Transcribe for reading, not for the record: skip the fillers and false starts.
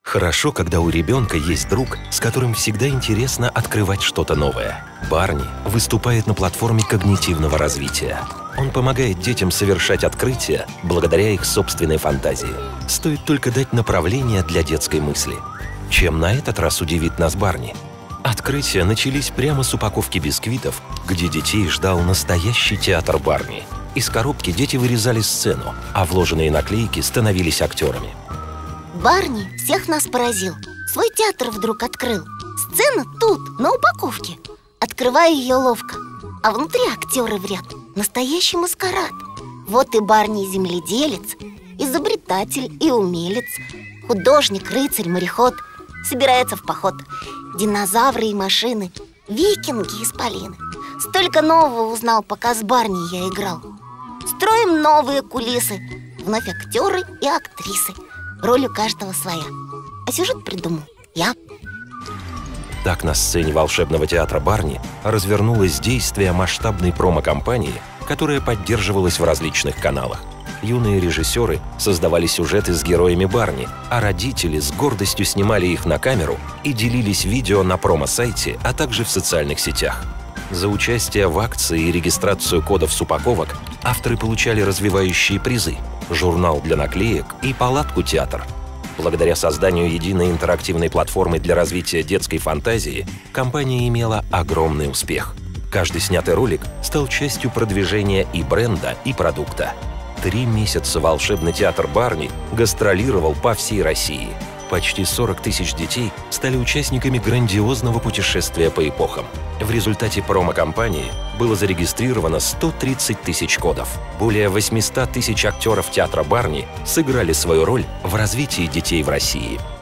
Хорошо, когда у ребенка есть друг, с которым всегда интересно открывать что-то новое. Барни выступает на платформе когнитивного развития. Он помогает детям совершать открытия благодаря их собственной фантазии. Стоит только дать направление для детской мысли. Чем на этот раз удивит нас Барни? Открытия начались прямо с упаковки бисквитов, где детей ждал настоящий театр Барни. Из коробки дети вырезали сцену, а вложенные наклейки становились актерами. Барни всех нас поразил. Свой театр вдруг открыл. Сцена тут, на упаковке. Открываю ее ловко, а внутри актеры в ряд. Настоящий маскарад. Вот и Барни земледелец, изобретатель и умелец, художник, рыцарь, мореход. Собирается в поход. Динозавры и машины, викинги и исполины. Столько нового узнал, пока с Барни я играл. Строим новые кулисы. Вновь актеры и актрисы. Роль у каждого своя. А сюжет придумал я. Так на сцене волшебного театра Барни развернулось действие масштабной промо-компании, которая поддерживалась в различных каналах. Юные режиссеры создавали сюжеты с героями Барни, а родители с гордостью снимали их на камеру и делились видео на промо-сайте, а также в социальных сетях. За участие в акции и регистрацию кодов с упаковок авторы получали развивающие призы, журнал для наклеек и палатку «Театр». Благодаря созданию единой интерактивной платформы для развития детской фантазии компания имела огромный успех. Каждый снятый ролик стал частью продвижения и бренда, и продукта. 3 месяца волшебный театр Барни гастролировал по всей России. Почти 40 тысяч детей стали участниками грандиозного путешествия по эпохам. В результате промо-компании было зарегистрировано 130 тысяч кодов. Более 800 тысяч актеров театра Барни сыграли свою роль в развитии детей в России.